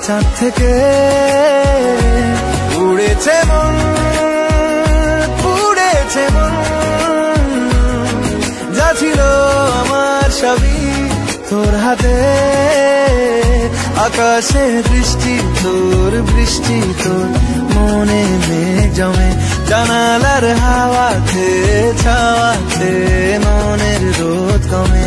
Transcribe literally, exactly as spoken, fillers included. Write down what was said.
চাঁদ থেকে উড়েছে মন, উড়েছে মন, যা ছিল আমার সবই তোর হাতে। আকাশে দৃষ্টি তোর, বৃষ্টি তোর, মনে মেঘ জমে জানালার হাওয়াতে, ছাওয়াতে মনের রোদ কমে।